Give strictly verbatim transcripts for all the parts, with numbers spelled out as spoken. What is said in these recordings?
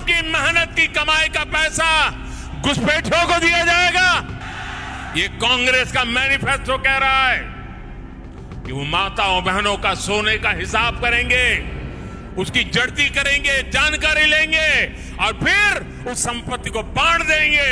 आपकी मेहनत की कमाई का पैसा घुसपैठियों को दिया जाएगा? ये कांग्रेस का मैनिफेस्टो कह रहा है कि वो माताओं बहनों का सोने का हिसाब करेंगे, उसकी जड़ती करेंगे, जानकारी लेंगे और फिर उस संपत्ति को बांट देंगे।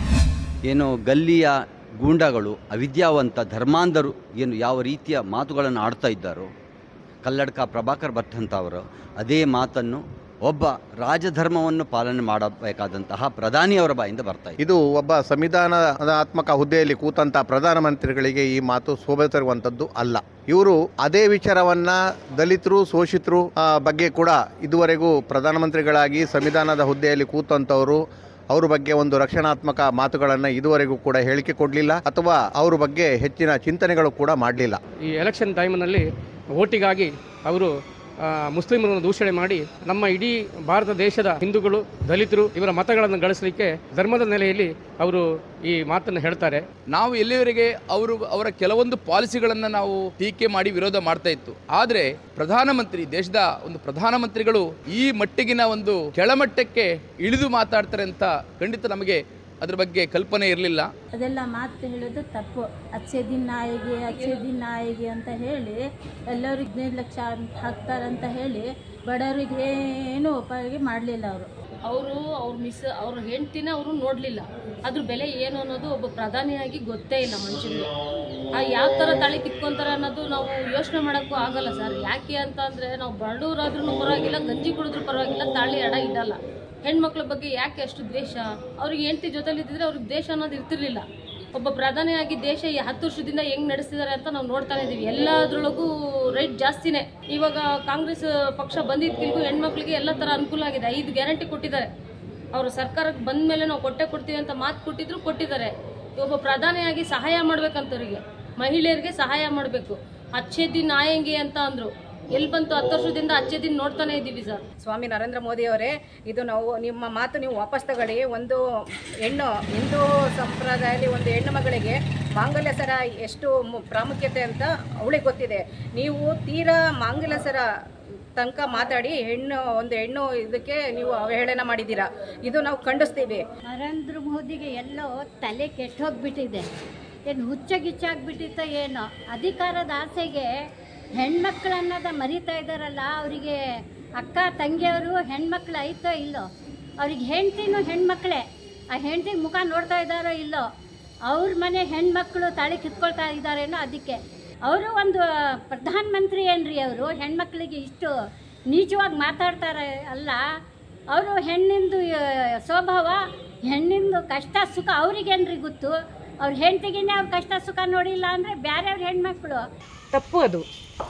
ಏನು ಗಲ್ಲಿಯ ಗೂಂಡಗಳು, ಅವಿದ್ಯಾವಂತ ಧರ್ಮಾಂಧರು ಏನು ಯಾವ ರೀತಿಯ ಮಾತುಗಳನ್ನು ಆಡ್ತಾ ಇದ್ದಾರೋ, ಕಲ್ಲಡ್ಕ ಪ್ರಭಾಕರ್ ಭಟ್ ಅಂತವರು ಅದೇ ಮಾತನ್ನು ಒಬ್ಬ ರಾಜಧರ್ಮವನ್ನು ಪಾಲನೆ ಮಾಡಬೇಕಾದಂತಹ ಪ್ರಧಾನಿಯವರ ಬಾಯಿಂದ ಬರ್ತಾ ಇದೆ. ಇದು ಒಬ್ಬ ಸಂವಿಧಾನಾತ್ಮಕ ಹುದ್ದೆಯಲ್ಲಿ ಕೂತಂತ ಪ್ರಧಾನಮಂತ್ರಿಗಳಿಗೆ ಈ ಮಾತು ಶೋಭೆ ತರುವಂಥದ್ದು ಅಲ್ಲ. ಇವರು ಅದೇ ವಿಚಾರವನ್ನ ದಲಿತರು, ಶೋಷಿತರು ಬಗ್ಗೆ ಕೂಡ ಇದುವರೆಗೂ ಪ್ರಧಾನಮಂತ್ರಿಗಳಾಗಿ ಸಂವಿಧಾನದ ಹುದ್ದೆಯಲ್ಲಿ ಕೂತಂತವರು ಅವ್ರ ಬಗ್ಗೆ ಒಂದು ರಕ್ಷಣಾತ್ಮಕ ಮಾತುಗಳನ್ನು ಇದುವರೆಗೂ ಕೂಡ ಹೇಳಿಕೆ ಕೊಡಲಿಲ್ಲ ಅಥವಾ ಅವ್ರ ಬಗ್ಗೆ ಹೆಚ್ಚಿನ ಚಿಂತನೆಗಳು ಕೂಡ ಮಾಡಲಿಲ್ಲ. ಈ ಎಲೆಕ್ಷನ್ ಟೈಮ್ನಲ್ಲಿ ವೋಟಿಗಾಗಿ ಅವರು ಮುಸ್ಲಿಮರನ್ನು ದೂಷಣೆ ಮಾಡಿ ನಮ್ಮ ಇಡೀ ಭಾರತ ದೇಶದ ಹಿಂದೂಗಳು, ದಲಿತರು ಇವರ ಮತಗಳನ್ನು ಗಳಿಸಲಿಕ್ಕೆ ಧರ್ಮದ ನೆಲೆಯಲ್ಲಿ ಅವರು ಈ ಮಾತನ್ನು ಹೇಳ್ತಾರೆ. ನಾವು ಎಲ್ಲಿವರೆಗೆ ಅವರು ಅವರ ಕೆಲವೊಂದು ಪಾಲಿಸಿಗಳನ್ನು ನಾವು ಟೀಕೆ ಮಾಡಿ ವಿರೋಧ ಮಾಡ್ತಾ ಇತ್ತು. ಆದರೆ ಪ್ರಧಾನಮಂತ್ರಿ, ದೇಶದ ಒಂದು ಪ್ರಧಾನಮಂತ್ರಿಗಳು ಈ ಮಟ್ಟಿಗಿನ ಒಂದು ಕೆಳಮಟ್ಟಕ್ಕೆ ಇಳಿದು ಮಾತಾಡ್ತಾರೆ ಅಂತ ಖಂಡಿತ ನಮಗೆ ಅದ್ರ ಬಗ್ಗೆ ಕಲ್ಪನೆ ಇರಲಿಲ್ಲ. ಅದೆಲ್ಲ ಮಾತು ಹೇಳೋದು ತಪ್ಪು. ಅಚ್ಚೆ ದಿನ ಆಯಿಗೆ ಅಚ್ಚೆ ದಿನ ಆಯಿಗೆ ಅಂತ ಹೇಳಿ ಎಲ್ಲರಿಗೆ ಹದಿನೈದು ಲಕ್ಷ ಹಾಕ್ತಾರಂತ ಹೇಳಿ ಬಡವರಿಗೆ ಏನು ಉಪಯೋಗ ಮಾಡಲಿಲ್ಲ. ಅವರು ಅವರು ಅವ್ರ ಮಿಸ್ ಅವ್ರ ಹೆಂಡ್ತಿನ ಅವರು ನೋಡಲಿಲ್ಲ. ಅದ್ರ ಬೆಲೆ ಏನು ಅನ್ನೋದು ಒಬ್ಬ ಪ್ರಧಾನಿಯಾಗಿ ಗೊತ್ತೇ ಇಲ್ಲ ಮನುಷ್ಯನಿಗೆ. ಆ ಯಾವ ಥರ ತಾಳಿ ಕಿತ್ಕೊಂತಾರೆ ಅನ್ನೋದು ನಾವು ಯೋಚನೆ ಮಾಡೋಕ್ಕೂ ಆಗಲ್ಲ ಸರ್. ಯಾಕೆ ಅಂತ ಅಂದರೆ ನಾವು ಬಡವರಾದ್ರೂ ಪರವಾಗಿಲ್ಲ, ಗಂಜಿ ಕುಡಿದ್ರೂ ಪರವಾಗಿಲ್ಲ, ತಾಳಿ ಅಡ ಇಡಲ್ಲ. ಹೆಣ್ಮಕ್ಳ ಬಗ್ಗೆ ಯಾಕೆ ಅಷ್ಟು ದ್ವೇಷ? ಅವ್ರಿಗೆ ಹೆಂಡತಿ ಜೊತೆಲಿ ಇದ್ದಿದ್ರೆ ಅವ್ರಿಗೆ ದೇಶ ಅನ್ನೋದು ಇರ್ತಿರ್ಲಿಲ್ಲ. ಒಬ್ಬ ಪ್ರಧಾನಿಯಾಗಿ ದೇಶ ಈ ಹತ್ತು ವರ್ಷದಿಂದ ಹೆಂಗ್ ನಡೆಸ್ತಿದ್ದಾರೆ ಅಂತ ನಾವು ನೋಡ್ತಾನೆ ಇದೀವಿ. ಎಲ್ಲದ್ರೊಳಗೂ ರೈಟ್ ಜಾಸ್ತಿನೇ. ಇವಾಗ ಕಾಂಗ್ರೆಸ್ ಪಕ್ಷ ಬಂದಿದ್ದಕ್ಕಿಂತ ಹೆಣ್ಮಕ್ಳಿಗೆ ಎಲ್ಲ ಥರ ಅನುಕೂಲ ಆಗಿದೆ. ಐದು ಗ್ಯಾರಂಟಿ ಕೊಟ್ಟಿದ್ದಾರೆ. ಅವರು ಸರ್ಕಾರಕ್ಕೆ ಬಂದ ಮೇಲೆ ನಾವು ಕೊಟ್ಟೆ ಕೊಡ್ತೀವಿ ಅಂತ ಮಾತು ಕೊಟ್ಟಿದ್ರು, ಕೊಟ್ಟಿದ್ದಾರೆ. ಒಬ್ಬ ಪ್ರಧಾನಿಯಾಗಿ ಸಹಾಯ ಮಾಡ್ಬೇಕಂತವ್ರಿಗೆ, ಮಹಿಳೆಯರಿಗೆ ಸಹಾಯ ಮಾಡಬೇಕು. ಅಚ್ಚೇ ದಿನ ಆಯಂಗೆ ಅಂತ ಅಂದ್ರು. ಎಲ್ಲಿ ಬಂತು? ಹತ್ತು ವರ್ಷದಿಂದ ಅಚ್ಚೇ ದಿನ ನೋಡ್ತಾನೆ ಇದ್ದೀವಿ ಸರ್. ಸ್ವಾಮಿ ನರೇಂದ್ರ ಮೋದಿ ಅವರೇ, ಇದು ನಾವು ನಿಮ್ಮ ಮಾತು ನೀವು ವಾಪಸ್ ತಗೊಳ್ಳಿ. ಒಂದು ಹೆಣ್ಣು ಹಿಂದೂ ಸಂಪ್ರದಾಯದಲ್ಲಿ ಒಂದು ಹೆಣ್ಣು ಮಗಳಿಗೆ ಮಾಂಗಲ್ಯ ಸರ ಎಷ್ಟು ಪ್ರಾಮುಖ್ಯತೆ ಅಂತ ಅವಳಿಗೆ ಗೊತ್ತಿದೆ. ನೀವು ತೀರಾ ಮಾಂಗಲ್ಯ ಸರ ತನಕ ಮಾತಾಡಿ ಹೆಣ್ಣು ಒಂದು ಹೆಣ್ಣು ಇದಕ್ಕೆ ನೀವು ಅವಹೇಳನ ಮಾಡಿದ್ದೀರಾ. ಇದು ನಾವು ಖಂಡಿಸ್ತೀವಿ. ನರೇಂದ್ರ ಮೋದಿಗೆ ಎಲ್ಲೋ ತಲೆ ಕೆಟ್ಟು ಹೋಗ್ಬಿಟ್ಟಿದೆ. ಏನು ಹುಚ್ಚ ಗಿಚ್ಚಾಗ್ಬಿಟ್ಟಿತ್ತ ಏನೋ. ಅಧಿಕಾರದ ಆಸೆಗೆ ಹೆಣ್ಮಕ್ಳು ಅನ್ನೋದ ಮರಿತಾ ಇದ್ದಾರಲ್ಲ. ಅವರಿಗೆ ಅಕ್ಕ ತಂಗಿಯವರು ಹೆಣ್ಮಕ್ಳು ಐತೋ ಇಲ್ಲೋ, ಅವ್ರಿಗೆ ಹೆಂಡ್ತಿನೂ ಹೆಣ್ಮಕ್ಳೇ. ಆ ಹೆಂಡ್ತಿಗೆ ಮುಖ ನೋಡ್ತಾ ಇದ್ದಾರೋ ಇಲ್ಲೋ, ಅವ್ರ ಮನೆ ಹೆಣ್ಮಕ್ಳು ತಾಳಿ ಕಿತ್ಕೊಳ್ತಾ ಇದ್ದಾರೇನೋ. ಅದಕ್ಕೆ ಅವರು ಒಂದು ಪ್ರಧಾನಮಂತ್ರಿ ಏನ್ರಿ, ಅವರು ಹೆಣ್ಮಕ್ಳಿಗೆ ಇಷ್ಟು ನೀಚವಾಗಿ ಮಾತಾಡ್ತಾರೆ ಅಲ್ಲ. ಅವರು ಹೆಣ್ಣಿಂದು ಸ್ವಭಾವ, ಹೆಣ್ಣಿಂದು ಕಷ್ಟ ಸುಖ ಅವ್ರಿಗೇನ್ರಿ ಗೊತ್ತು? ಅವ್ರ ಹೆಂಡ್ತಿಗೇನೆ ಅವ್ರ ಕಷ್ಟ ಸುಖ ನೋಡಿಲ್ಲ ಅಂದರೆ ಬೇರೆಯವ್ರ ಹೆಣ್ಮಕ್ಳು. ತಪ್ಪು ಅದು.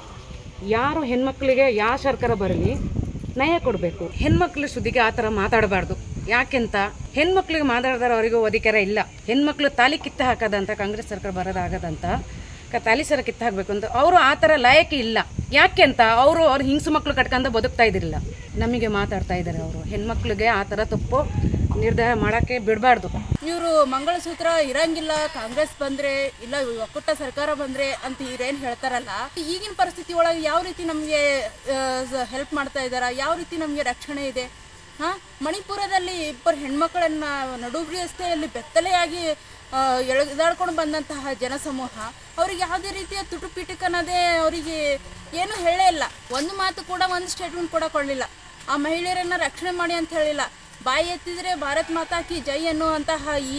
ಯಾರು ಹೆಣ್ಮಕ್ಳಿಗೆ ಯಾವ ಸರ್ಕಾರ ಬರಲಿ ನ್ಯಾಯ ಕೊಡಬೇಕು. ಹೆಣ್ಮಕ್ಳ ಸುದ್ದಿಗೆ ಆ ಥರ ಮಾತಾಡಬಾರ್ದು. ಯಾಕೆಂತ ಹೆಣ್ಮಕ್ಳಿಗೆ ಮಾತಾಡಿದ್ರೆ ಅವರಿಗೂ ಅಧಿಕಾರ ಇಲ್ಲ. ಹೆಣ್ಮಕ್ಳು ತಾಲಿ ಕಿತ್ತ ಹಾಕೋದಂತ ಕಾಂಗ್ರೆಸ್ ಸರ್ಕಾರ ಬರೋದಾಗದಂತ ತಾಲಿ ಸರ ಕಿತ್ತ ಹಾಕಬೇಕು ಅಂತ ಅವರು ಆ ಥರ ಲಾಯಕಿ ಇಲ್ಲ. ಯಾಕೆಂತ ಅವರು ಅವ್ರು ಹಿಂಗ್ಸು ಮಕ್ಳು ಕಟ್ಕೊಂಡು ಬದುಕ್ತಾ ಇದ್ದಿರಲಿಲ್ಲ. ನಮಗೆ ಮಾತಾಡ್ತಾ ಇದ್ದಾರೆ ಅವರು. ಹೆಣ್ಮಕ್ಳಿಗೆ ಆ ಥರ ತಪ್ಪು ನಿರ್ಧಾರ ಮಾಡೋಕ್ಕೆ ಬಿಡಬಾರ್ದು. ಇವರು ಮಂಗಳಸೂತ್ರ ಇರಂಗಿಲ್ಲ, ಕಾಂಗ್ರೆಸ್ ಬಂದರೆ ಇಲ್ಲ ಒಕ್ಕೂಟ ಸರ್ಕಾರ ಬಂದರೆ ಅಂತ ಇವ್ರೇನು ಹೇಳ್ತಾರಲ್ಲ, ಈಗಿನ ಪರಿಸ್ಥಿತಿ ಒಳಗೆ ಯಾವ ರೀತಿ ನಮಗೆ ಹೆಲ್ಪ್ ಮಾಡ್ತಾ ಇದ್ದಾರೆ, ಯಾವ ರೀತಿ ನಮಗೆ ರಕ್ಷಣೆ ಇದೆ? ಹಾಂ, ಮಣಿಪುರದಲ್ಲಿ ಇಬ್ಬರು ಹೆಣ್ಮಕ್ಳನ್ನು ನಡುಬರಿ ರಸ್ತೆಯಲ್ಲಿ ಬೆತ್ತಲೆಯಾಗಿ ಎಳೆದಾಡ್ಕೊಂಡು ಬಂದಂತಹ ಜನಸಮೂಹ ಅವರಿಗೆ ಯಾವುದೇ ರೀತಿಯ ತುಟುಪಿಟುಕ್ ಅನ್ನೋದೇ ಅವರಿಗೆ ಏನೂ ಹೇಳೇ ಇಲ್ಲ. ಒಂದು ಮಾತು ಕೂಡ, ಒಂದು ಸ್ಟೇಟ್ಮೆಂಟ್ ಕೂಡ ಕೊಡಲಿಲ್ಲ. ಆ ಮಹಿಳೆಯರನ್ನು ರಕ್ಷಣೆ ಮಾಡಿ ಅಂತ ಹೇಳಿಲ್ಲ. ಬಾಯಿ ಎತ್ತಿದರೆ ಭಾರತ್ ಮಾತಾ ಕಿ ಜೈ ಅನ್ನುವಂತಹ ಈ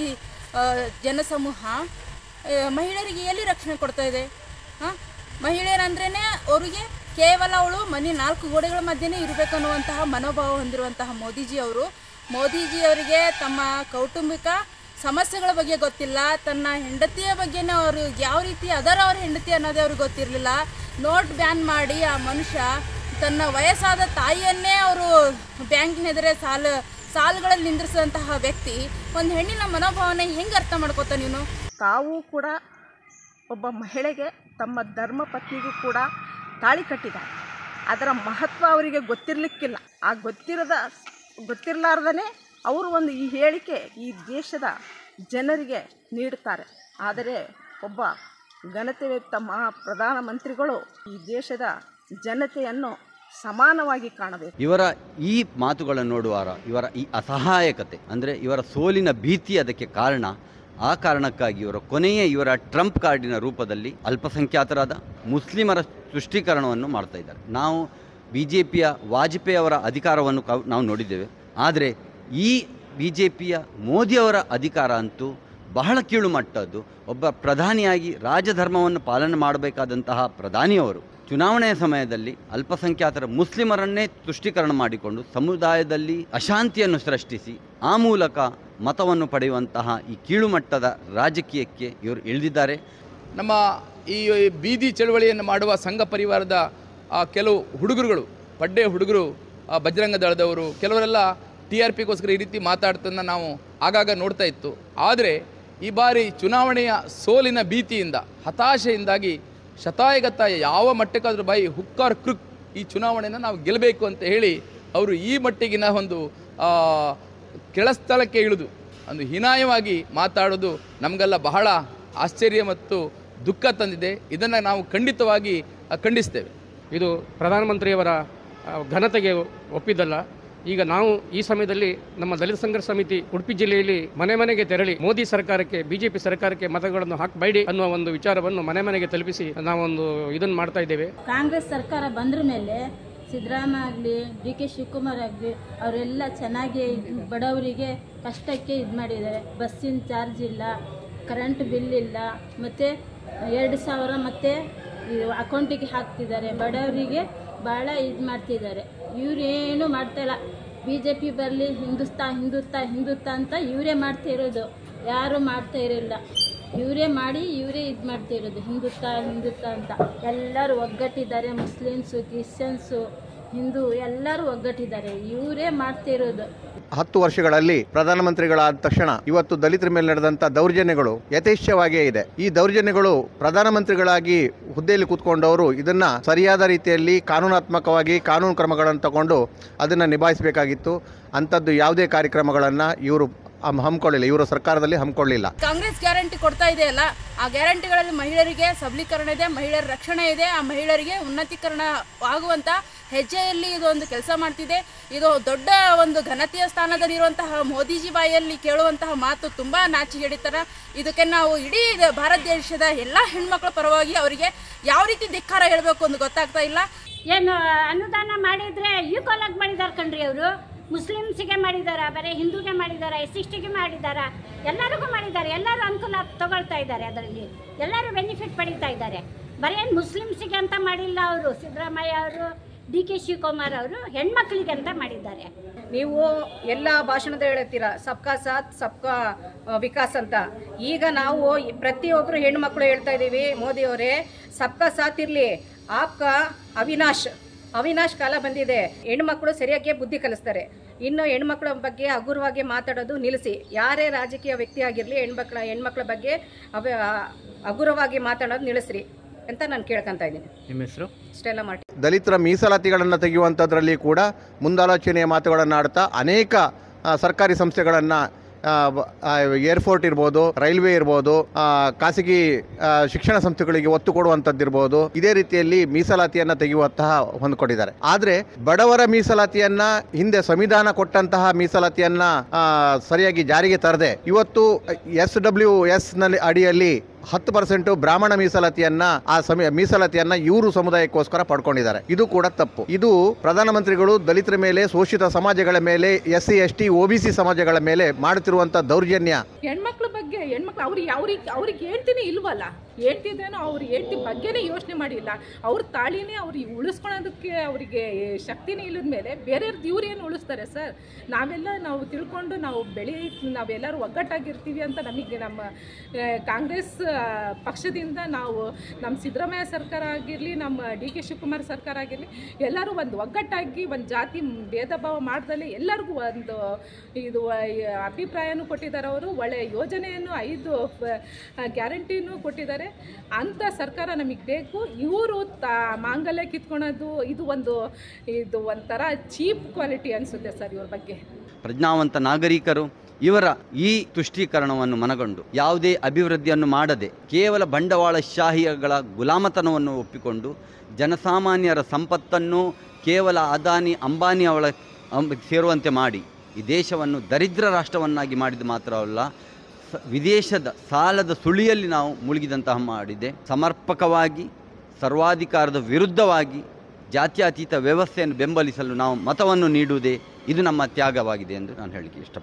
ಜನಸಮೂಹ ಮಹಿಳೆಯರಿಗೆ ಎಲ್ಲಿ ರಕ್ಷಣೆ ಕೊಡ್ತಾ ಇದೆ? ಹಾಂ, ಮಹಿಳೆಯರಂದ್ರೇ ಅವರಿಗೆ ಕೇವಲ ಅವಳು ಮನೆ ನಾಲ್ಕು ಗೋಡೆಗಳ ಮಧ್ಯೆನೇ ಇರಬೇಕನ್ನುವಂತಹ ಮನೋಭಾವ ಹೊಂದಿರುವಂತಹ ಮೋದಿಜಿಯವರು ಮೋದಿಜಿಯವರಿಗೆ ತಮ್ಮ ಕೌಟುಂಬಿಕ ಸಮಸ್ಯೆಗಳ ಬಗ್ಗೆ ಗೊತ್ತಿಲ್ಲ. ತನ್ನ ಹೆಂಡತಿಯ ಬಗ್ಗೆನೇ ಅವರು ಯಾವ ರೀತಿ ಅದರ ಅವ್ರ ಹೆಂಡತಿ ಅನ್ನೋದೇ ಅವ್ರಿಗೆ ಗೊತ್ತಿರಲಿಲ್ಲ. ನೋಟ್ ಬ್ಯಾನ್ ಮಾಡಿ ಆ ಮನುಷ್ಯ ತನ್ನ ವಯಸ್ಸಾದ ತಾಯಿಯನ್ನೇ ಅವರು ಬ್ಯಾಂಕಿನ ಎದುರೇ ಸಾಲು ಸಾಲುಗಳಲ್ಲಿ ನಿಂದ್ರಿಸಿದಂತಹ ವ್ಯಕ್ತಿ ಒಂದು ಹೆಣ್ಣಿನ ಮನೋಭಾವನೆ ಹೆಂಗೆ ಅರ್ಥ ಮಾಡ್ಕೋತ ನೀನು? ತಾವು ಕೂಡ ಒಬ್ಬ ಮಹಿಳೆಗೆ ತಮ್ಮ ಧರ್ಮ ಪತ್ನಿಗೂ ಕೂಡ ತಾಳಿ ಕಟ್ಟಿದ್ದಾರೆ. ಅದರ ಮಹತ್ವ ಅವರಿಗೆ ಗೊತ್ತಿರಲಿಕ್ಕಿಲ್ಲ. ಆ ಗೊತ್ತಿರದ ಗೊತ್ತಿರಲಾರ್ದೇ ಅವರು ಒಂದು ಈ ಹೇಳಿಕೆ ಈ ದೇಶದ ಜನರಿಗೆ ನೀಡುತ್ತಾರೆ. ಆದರೆ ಒಬ್ಬ ಘನತೆಯುಕ್ತ ಮಹಾ ಪ್ರಧಾನಮಂತ್ರಿಗಳು ಈ ದೇಶದ ಜನತೆಯನ್ನು ಸಮಾನವಾಗಿ ಕಾಣಬೇಕು. ಇವರ ಈ ಮಾತುಗಳನ್ನು ನೋಡುವಾರ ಇವರ ಈ ಅಸಹಾಯಕತೆ ಅಂದರೆ ಇವರ ಸೋಲಿನ ಭೀತಿ ಅದಕ್ಕೆ ಕಾರಣ. ಆ ಕಾರಣಕ್ಕಾಗಿ ಇವರ ಕೊನೆಯ ಇವರ ಟ್ರಂಪ್ ಕಾರ್ಡಿನ ರೂಪದಲ್ಲಿ ಅಲ್ಪಸಂಖ್ಯಾತರಾದ ಮುಸ್ಲಿಮರ ತುಷ್ಟೀಕರಣವನ್ನು ಮಾಡ್ತಾ ಇದ್ದಾರೆ. ನಾವು ಬಿ ಜೆ ಪಿಯ ವಾಜಪೇಯಿ ಅವರ ಅಧಿಕಾರವನ್ನು ನಾವು ನೋಡಿದ್ದೇವೆ. ಆದರೆ ಈ ಬಿ ಜೆ ಪಿಯ ಮೋದಿಯವರ ಅಧಿಕಾರ ಅಂತೂ ಬಹಳ ಕೀಳು ಮಟ್ಟದ್ದು. ಒಬ್ಬ ಪ್ರಧಾನಿಯಾಗಿ ರಾಜಧರ್ಮವನ್ನು ಪಾಲನೆ ಮಾಡಬೇಕಾದಂತಹ ಪ್ರಧಾನಿಯವರು ಚುನಾವಣೆಯ ಸಮಯದಲ್ಲಿ ಅಲ್ಪಸಂಖ್ಯಾತರ ಮುಸ್ಲಿಮರನ್ನೇ ತುಷ್ಟೀಕರಣ ಮಾಡಿಕೊಂಡು ಸಮುದಾಯದಲ್ಲಿ ಅಶಾಂತಿಯನ್ನು ಸೃಷ್ಟಿಸಿ ಆ ಮೂಲಕ ಮತವನ್ನು ಪಡೆಯುವಂತಹ ಈ ಕೀಳುಮಟ್ಟದ ರಾಜಕೀಯಕ್ಕೆ ಇವರು ಇಳಿದಿದ್ದಾರೆ. ನಮ್ಮ ಈ ಬೀದಿ ಚಳವಳಿಯನ್ನು ಮಾಡುವ ಸಂಘ ಪರಿವಾರದ ಕೆಲವು ಹುಡುಗರುಗಳು, ಪಡ್ಡೆ ಹುಡುಗರು, ಬಜರಂಗ ದಳದವರು, ಕೆಲವರೆಲ್ಲ ಟಿ ಆರ್ ಪಿಗೋಸ್ಕರ ಈ ರೀತಿ ಮಾತಾಡ್ತನ್ನ ನಾವು ಆಗಾಗ ನೋಡ್ತಾ ಇತ್ತು. ಆದರೆ ಈ ಬಾರಿ ಚುನಾವಣೆಯ ಸೋಲಿನ ಭೀತಿಯಿಂದ, ಹತಾಶೆಯಿಂದಾಗಿ ಶತಾಯಗತಾಯ ಯಾವ ಮಟ್ಟಕ್ಕಾದ್ರೂ ಬಾಯಿ ಹುಕ್ಕಾರ್ ಕ್ರುಕ್ ಈ ಚುನಾವಣೆಯನ್ನು ನಾವು ಗೆಲ್ಲಬೇಕು ಅಂತ ಹೇಳಿ ಅವರು ಈ ಮಟ್ಟಿಗಿನ ಒಂದು ಕೆಳಸ್ಥಳಕ್ಕೆ ಇಳಿದು ಒಂದು ಹೀನಾಯವಾಗಿ ಮಾತಾಡೋದು ನಮಗೆಲ್ಲ ಬಹಳ ಆಶ್ಚರ್ಯ ಮತ್ತು ದುಃಖ ತಂದಿದೆ. ಇದನ್ನು ನಾವು ಖಂಡಿತವಾಗಿ ಖಂಡಿಸ್ತೇವೆ. ಇದು ಪ್ರಧಾನಮಂತ್ರಿಯವರ ಘನತೆಗೆ ಒಪ್ಪಿದ್ದಲ್ಲ. ಈಗ ನಾವು ಈ ಸಮಯದಲ್ಲಿ ನಮ್ಮ ದಲಿತ ಸಂಘರ್ಷ ಸಮಿತಿ ಉಡುಪಿ ಜಿಲ್ಲೆಯಲ್ಲಿ ಮನೆ ಮನೆಗೆ ತೆರಳಿ ಮೋದಿ ಸರ್ಕಾರಕ್ಕೆ, ಬಿಜೆಪಿ ಸರ್ಕಾರಕ್ಕೆ ಮತಗಳನ್ನು ಹಾಕಬೇಡಿ ಅನ್ನುವ ಒಂದು ವಿಚಾರವನ್ನು ಮನೆ ಮನೆಗೆ ತಲುಪಿಸಿ ನಾವೊಂದು ಇದನ್ನು ಮಾಡ್ತಾ ಇದ್ದೇವೆ. ಕಾಂಗ್ರೆಸ್ ಸರ್ಕಾರ ಬಂದ್ರ ಮೇಲೆ ಸಿದ್ದರಾಮಯ್ಯ ಆಗಲಿ, ಡಿ ಕೆ ಶಿವಕುಮಾರ್ ಆಗಲಿ, ಅವರೆಲ್ಲ ಚೆನ್ನಾಗಿ ಬಡವರಿಗೆ ಕಷ್ಟಕ್ಕೆ ಇದು ಮಾಡಿದ್ದಾರೆ. ಬಸ್ಸಿನ ಚಾರ್ಜ್ ಇಲ್ಲ, ಕರೆಂಟ್ ಬಿಲ್ ಇಲ್ಲ, ಮತ್ತು ಎರಡು ಸಾವಿರ ಮತ್ತು ಅಕೌಂಟಿಗೆ ಹಾಕ್ತಿದ್ದಾರೆ. ಬಡವರಿಗೆ ಭಾಳ ಇದು ಮಾಡ್ತಿದ್ದಾರೆ. ಇವರೇನು ಮಾಡ್ತಾಯಿಲ್ಲ. ಬಿ ಜೆ ಪಿ ಬರಲಿ, ಹಿಂದುಸ್ತಾ ಹಿಂದುತ್ತಾ ಹಿಂದುತ್ತಾ ಅಂತ ಇವರೇ ಮಾಡ್ತಾ ಇರೋದು, ಯಾರೂ ಮಾಡ್ತಾ ಇರಲಿಲ್ಲ. ಇವರೇ ಮಾಡಿ ಇವರೇ ಇದು ಮಾಡ್ತಾ ಇರೋದು, ಹಿಂದುತ್ತಾ ಹಿಂದುತ್ತಾ ಅಂತ. ಎಲ್ಲರೂ ಒಗ್ಗಟ್ಟಿದ್ದಾರೆ, ಮುಸ್ಲಿಮ್ಸು, ಕ್ರಿಶ್ಚಿಯನ್ಸು, ಹಿಂದೂ ಎಲ್ಲರೂ ಒಗ್ಗಟ್ಟಿದ್ದಾರೆ. ಇವರೇ ಮಾಡ್ತಾ ಇರೋದು. ಹತ್ತು ವರ್ಷಗಳಲ್ಲಿ ಪ್ರಧಾನಮಂತ್ರಿಗಳಾದ ತಕ್ಷಣ ಇವತ್ತು ದಲಿತರ ಮೇಲೆ ನಡೆದಂಥ ದೌರ್ಜನ್ಯಗಳು ಯಥೇಚ್ಛವಾಗಿಯೇ ಇದೆ. ಈ ದೌರ್ಜನ್ಯಗಳು ಪ್ರಧಾನಮಂತ್ರಿಗಳಾಗಿ ಹುದ್ದೆಯಲ್ಲಿ ಕೂತ್ಕೊಂಡವರು ಇದನ್ನ ಸರಿಯಾದ ರೀತಿಯಲ್ಲಿ ಕಾನೂನಾತ್ಮಕವಾಗಿ ಕಾನೂನು ಕ್ರಮಗಳನ್ನು ತಗೊಂಡು ಅದನ್ನು ನಿಭಾಯಿಸಬೇಕಾಗಿತ್ತು. ಅಂಥದ್ದು ಯಾವುದೇ ಕಾರ್ಯಕ್ರಮಗಳನ್ನು ಇವರು ಹಮ್ಮಿಕೊಳ್ಳಿಲ್ಲ, ಇವರು ಸರ್ಕಾರದಲ್ಲಿ ಹಮ್ಮಿಕೊಳ್ಳಿಲ್ಲ. ಕಾಂಗ್ರೆಸ್ ಗ್ಯಾರಂಟಿ ಕೊಡ್ತಾ ಇದೆಯಲ್ಲ, ಆ ಗ್ಯಾರಂಟಿಗಳಲ್ಲಿ ಮಹಿಳೆಯರಿಗೆ ಸಬಲೀಕರಣ ಇದೆ, ಮಹಿಳೆಯರ ರಕ್ಷಣೆ ಇದೆ, ಆ ಮಹಿಳೆಯರಿಗೆ ಉನ್ನತೀಕರಣ ಆಗುವಂಥ ಹೆಜ್ಜೆಯಲ್ಲಿ ಇದು ಒಂದು ಕೆಲಸ ಮಾಡ್ತಿದೆ. ಇದು ದೊಡ್ಡ ಒಂದು ಘನತೆಯ ಸ್ಥಾನದಲ್ಲಿರುವಂತಹ ಮೋದಿಜಿ ಬಾಯಲ್ಲಿ ಕೇಳುವಂತಹ ಮಾತು ತುಂಬ ನಾಚಿಕೆಡಿತರ. ಇದಕ್ಕೆ ನಾವು ಇಡೀ ಭಾರತ ದೇಶದ ಎಲ್ಲ ಹೆಣ್ಮಕ್ಳ ಪರವಾಗಿ ಅವರಿಗೆ ಯಾವ ರೀತಿ ಧಿಕ್ಕಾರ ಹೇಳಬೇಕು ಅಂತ ಗೊತ್ತಾಗ್ತಾ ಇಲ್ಲ. ಏನು ಅನುದಾನ ಮಾಡಿದರೆ ಈಕ್ವಲ್ ಆಗಿ ಮಾಡಿದ್ದಾರೆ ಕಣ್ರಿ. ಅವರು ಮುಸ್ಲಿಮ್ಸಿಗೆ ಮಾಡಿದ್ದಾರೆ, ಬರೀ ಹಿಂದೂಗೆ ಮಾಡಿದ್ದಾರೆ, ಎಸ್ ಸಿ ಟಿಗೆ ಮಾಡಿದ್ದಾರೆ, ಎಲ್ಲರಿಗೂ ಮಾಡಿದ್ದಾರೆ. ಎಲ್ಲರೂ ಅನುಕೂಲ ತಗೊಳ್ತಾ ಇದ್ದಾರೆ, ಅದರಲ್ಲಿ ಎಲ್ಲರೂ ಬೆನಿಫಿಟ್ ಪಡೀತಾ ಇದ್ದಾರೆ. ಬರೀ ಏನು ಮುಸ್ಲಿಮ್ಸಿಗೆ ಅಂತ ಮಾಡಿಲ್ಲ ಅವರು. ಸಿದ್ದರಾಮಯ್ಯ ಅವರು, ಡಿ ಕೆ ಶಿವಕುಮಾರ್ ಅವರು ಹೆಣ್ಮಕ್ಳಿಗೆ ಅಂತ ಮಾಡಿದ್ದಾರೆ. ನೀವು ಎಲ್ಲ ಭಾಷಣದ ಹೇಳ್ತೀರಾ ಸಬ್ಕಾ ಸಾಥ್ ಸಬ್ಕಾ ವಿಕಾಸ್ ಅಂತ. ಈಗ ನಾವು ಪ್ರತಿಯೊಬ್ಬರು ಹೆಣ್ಮಕ್ಳು ಹೇಳ್ತಾ ಇದ್ದೀವಿ, ಮೋದಿಯವರೇ ಸಬ್ಕಾ ಸಾಥ್ ಇರಲಿ, ಆಪ್ಕಾ ಅವಿನಾಶ್ ಅವಿನಾಶ್ ಕಾಲ ಬಂದಿದೆ. ಹೆಣ್ಮಕ್ಳು ಸರಿಯಾಗಿ ಬುದ್ಧಿ ಕಲಿಸ್ತಾರೆ. ಇನ್ನು ಹೆಣ್ಮಕ್ಳ ಬಗ್ಗೆ ಹಗುರವಾಗಿ ಮಾತಾಡೋದು ನಿಲ್ಲಿಸಿ. ಯಾರೇ ರಾಜಕೀಯ ವ್ಯಕ್ತಿ ಆಗಿರಲಿ, ಹೆಣ್ಮಕ್ಳ ಹೆಣ್ಮಕ್ಳ ಬಗ್ಗೆ ಅವ ಹಗುರವಾಗಿ ಮಾತಾಡೋದು ನಿಲ್ಲಿಸ್ರಿ ಅಂತ ನಾನು ಕೇಳ್ಕೊಂತ ಇದ್ದೀನಿ. ನಿಮ್ಮ ಹೆಸರು? ಇಷ್ಟೆಲ್ಲ ಮಾಡಿ ದಲಿತರ ಮೀಸಲಾತಿಗಳನ್ನು ತೆಗೆಯುವಂಥದ್ರಲ್ಲಿ ಕೂಡ ಮುಂದಾಲೋಚನೆಯ ಮಾತುಗಳನ್ನು ಆಡ್ತಾ ಅನೇಕ ಸರ್ಕಾರಿ ಸಂಸ್ಥೆಗಳನ್ನು, ಏರ್ಪೋರ್ಟ್ ಇರ್ಬೋದು, ರೈಲ್ವೆ ಇರ್ಬೋದು, ಖಾಸಗಿ ಶಿಕ್ಷಣ ಸಂಸ್ಥೆಗಳಿಗೆ ಒತ್ತು ಕೊಡುವಂಥದ್ದಿರ್ಬೋದು, ಇದೇ ರೀತಿಯಲ್ಲಿ ಮೀಸಲಾತಿಯನ್ನು ತೆಗೆಯುವಂತಹ ಹೊಂದ್ಕೊಂಡಿದ್ದಾರೆ. ಆದರೆ ಬಡವರ ಮೀಸಲಾತಿಯನ್ನ, ಹಿಂದೆ ಸಂವಿಧಾನ ಕೊಟ್ಟಂತಹ ಮೀಸಲಾತಿಯನ್ನ ಸರಿಯಾಗಿ ಜಾರಿಗೆ ತರದೆ ಇವತ್ತು ಎಸ್ ಡಬ್ಲ್ಯೂ ಎಸ್ ನಲ್ಲಿ ಅಡಿಯಲ್ಲಿ ಹತ್ತು ಪರ್ಸೆಂಟ್ ಬ್ರಾಹ್ಮಣ ಮೀಸಲಾತಿಯನ್ನ ಆ ಸಮಯ ಮೀಸಲಾತಿಯನ್ನ ಇವರು ಸಮುದಾಯಕ್ಕೋಸ್ಕರ ಪಡ್ಕೊಂಡಿದ್ದಾರೆ. ಇದು ಕೂಡ ತಪ್ಪು. ಇದು ಪ್ರಧಾನಮಂತ್ರಿಗಳು ದಲಿತರ ಮೇಲೆ, ಶೋಷಿತ ಸಮಾಜಗಳ ಮೇಲೆ, S C S T O B C ಸಮಾಜಗಳ ಮೇಲೆ ಮಾಡುತ್ತಿರುವಂತ ದೌರ್ಜನ್ಯ. ಹೆಣ್ಮಕ್ಳ ಬಗ್ಗೆ ಹೆಣ್ಮಕ್ಳು ಅವ್ರಿಗೆ ಅವ್ರಿಗೆ ಅವ್ರಿಗೆ ಹೇಳ್ತೀನಿ ಇಲ್ವಲ್ಲ, ಹೇಳ್ತಿದ್ದೇನೋ ಅವ್ರು ಹೇಳ್ತಿ ಬಗ್ಗೆನೇ ಯೋಚನೆ ಮಾಡಿಲ್ಲ. ಅವ್ರ ತಾಳಿನೇ ಅವ್ರಿಗೆ ಉಳಿಸ್ಕೊಳ್ಳೋದಕ್ಕೆ ಅವರಿಗೆ ಶಕ್ತಿನೇ ಇಲ್ಲದ ಮೇಲೆ ಬೇರೆಯವ್ರದ್ದು ಇವ್ರು ಏನು ಉಳಿಸ್ತಾರೆ ಸರ್? ನಾವೆಲ್ಲ ನಾವು ತಿಳ್ಕೊಂಡು ನಾವು ಬೆಳೆ ನಾವೆಲ್ಲರೂ ಒಗ್ಗಟ್ಟಾಗಿರ್ತೀವಿ ಅಂತ ನಮಗೆ ನಮ್ಮ ಕಾಂಗ್ರೆಸ್ ಪಕ್ಷದಿಂದ ನಾವು ನಮ್ಮ ಸಿದ್ದರಾಮಯ್ಯ ಸರ್ಕಾರ ಆಗಿರಲಿ, ನಮ್ಮ ಡಿ ಕೆ ಶಿವಕುಮಾರ್ ಸರ್ಕಾರ ಆಗಿರಲಿ, ಎಲ್ಲರೂ ಒಂದು ಒಗ್ಗಟ್ಟಾಗಿ ಒಂದು ಜಾತಿ ಭೇದ ಭಾವ ಮಾಡ್ದಲ್ಲಿ ಎಲ್ಲರಿಗೂ ಒಂದು ಇದು ಅಭಿಪ್ರಾಯನೂ ಕೊಟ್ಟಿದ್ದಾರೆ. ಅವರು ಒಳ್ಳೆಯ ಯೋಜನೆಯನ್ನು, ಐದು ಗ್ಯಾರಂಟಿನೂ ಕೊಟ್ಟಿದ್ದಾರೆ. ಅಂಥ ಸರ್ಕಾರ ನಮಗೆ ಬೇಕು. ಇವರು ತಾ ಮಾಂಗಲ್ಯ ಕಿತ್ಕೊಳೋದು ಇದು ಒಂದು ಇದು ಒಂಥರ ಚೀಪ್ ಕ್ವಾಲಿಟಿ ಅನಿಸುತ್ತೆ ಸರ್ ಇವ್ರ ಬಗ್ಗೆ. ಪ್ರಜ್ಞಾವಂತ ನಾಗರಿಕರು ಇವರ ಈ ತುಷ್ಟೀಕರಣವನ್ನು ಮನಗಂಡು ಯಾವುದೇ ಅಭಿವೃದ್ಧಿಯನ್ನು ಮಾಡದೆ ಕೇವಲ ಬಂಡವಾಳಶಾಹಿಗಳ ಗುಲಾಮತನವನ್ನು ಒಪ್ಪಿಕೊಂಡು ಜನಸಾಮಾನ್ಯರ ಸಂಪತ್ತನ್ನು ಕೇವಲ ಅದಾನಿ ಅಂಬಾನಿ ಅವಳ ಅಂಬ ಸೇರುವಂತೆ ಮಾಡಿ ಈ ದೇಶವನ್ನು ದರಿದ್ರ ರಾಷ್ಟ್ರವನ್ನಾಗಿ ಮಾಡಿದ ಮಾತ್ರವಲ್ಲ, ಸ ವಿದೇಶದ ಸಾಲದ ಸುಳಿಯಲ್ಲಿ ನಾವು ಮುಳುಗಿದಂತಹ ಮಾಡಿದೆ. ಸಮರ್ಪಕವಾಗಿ ಸರ್ವಾಧಿಕಾರದ ವಿರುದ್ಧವಾಗಿ ಜಾತ್ಯತೀತ ವ್ಯವಸ್ಥೆಯನ್ನು ಬೆಂಬಲಿಸಲು ನಾವು ಮತವನ್ನು ನೀಡುವುದೇ ಇದು ನಮ್ಮ ತ್ಯಾಗವಾಗಿದೆ ಎಂದು ನಾನು ಹೇಳಲಿಕ್ಕೆ ಇಷ್ಟಪಡ್ತೀನಿ.